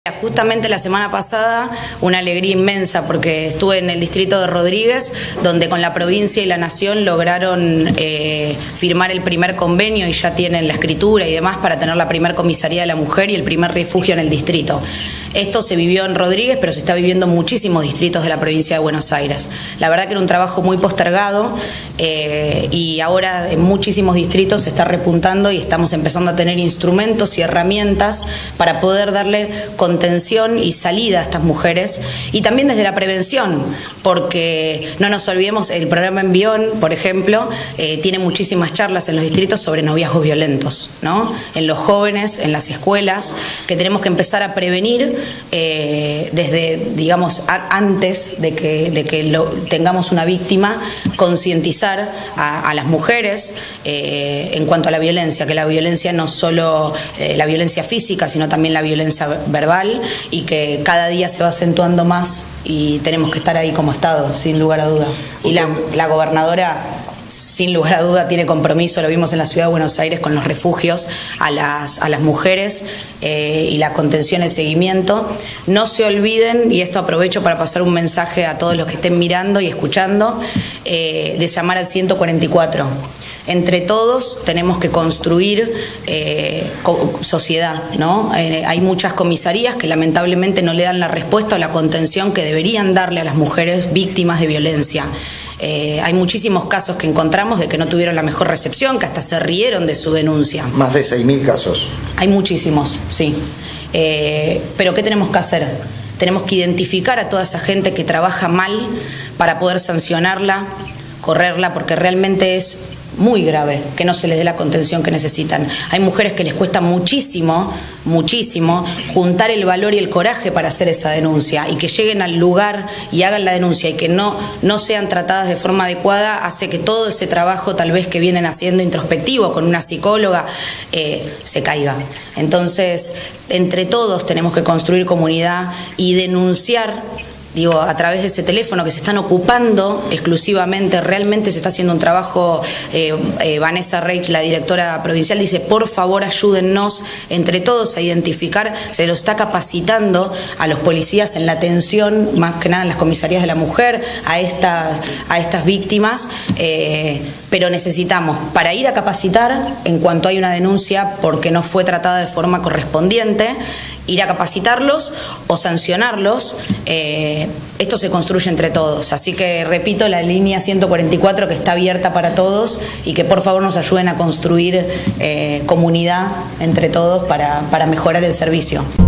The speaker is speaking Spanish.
Justamente la semana pasada una alegría inmensa porque estuve en el distrito de Rodríguez, donde con la provincia y la nación lograron firmar el primer convenio y ya tienen la escritura y demás para tener la primer comisaría de la mujer y el primer refugio en el distrito. Esto se vivió en Rodríguez, pero se está viviendo en muchísimos distritos de la provincia de Buenos Aires. La verdad que era un trabajo muy postergado y ahora en muchísimos distritos se está repuntando y estamos empezando a tener instrumentos y herramientas para poder darle contención y salida a estas mujeres, y también desde la prevención, porque no nos olvidemos, el programa Envión, por ejemplo, tiene muchísimas charlas en los distritos sobre noviazgos violentos, ¿no? En los jóvenes, en las escuelas, que tenemos que empezar a prevenir desde, digamos, antes de que tengamos una víctima, concientizar a las mujeres en cuanto a la violencia, que la violencia no solo la violencia física, sino también la violencia verbal, y que cada día se va acentuando más y tenemos que estar ahí como Estado, sin lugar a duda. Y la gobernadora, sin lugar a duda, tiene compromiso, lo vimos en la ciudad de Buenos Aires con los refugios a las mujeres y la contención, el seguimiento. No se olviden, y esto aprovecho para pasar un mensaje a todos los que estén mirando y escuchando, de llamar al 144. Entre todos tenemos que construir sociedad, ¿no? Hay muchas comisarías que lamentablemente no le dan la respuesta o la contención que deberían darle a las mujeres víctimas de violencia. Hay muchísimos casos que encontramos de que no tuvieron la mejor recepción, que hasta se rieron de su denuncia. Más de 6.000 casos. Hay muchísimos, sí. Pero ¿qué tenemos que hacer? Tenemos que identificar a toda esa gente que trabaja mal para poder sancionarla, correrla, porque realmente es muy grave que no se les dé la contención que necesitan. Hay mujeres que les cuesta muchísimo juntar el valor y el coraje para hacer esa denuncia, y que lleguen al lugar y hagan la denuncia y que no sean tratadas de forma adecuada, hace que todo ese trabajo tal vez que vienen haciendo introspectivo con una psicóloga se caiga. Entonces, entre todos tenemos que construir comunidad y denunciar, digo, a través de ese teléfono que se están ocupando exclusivamente. Realmente se está haciendo un trabajo. Vanessa Reich, la directora provincial, dice: por favor, ayúdennos entre todos a identificar. Se lo está capacitando a los policías en la atención, más que nada en las comisarías de la mujer, a estas víctimas, pero necesitamos, para ir a capacitar en cuanto hay una denuncia porque no fue tratada de forma correspondiente, ir a capacitarlos o sancionarlos. Esto se construye entre todos, así que repito, la línea 144 que está abierta para todos, y que por favor nos ayuden a construir comunidad entre todos para mejorar el servicio.